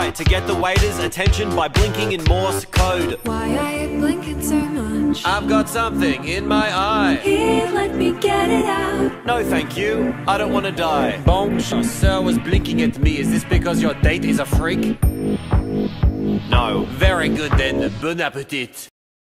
try to get the waiter's attention by blinking in Morse code. Why are you blinking so much? I've got something in my eye. Here, let me get it out. No thank you, I don't want to die. Bon chasseur was blinking at me. Is this because your date is a freak? No. Very good then, bon appetit.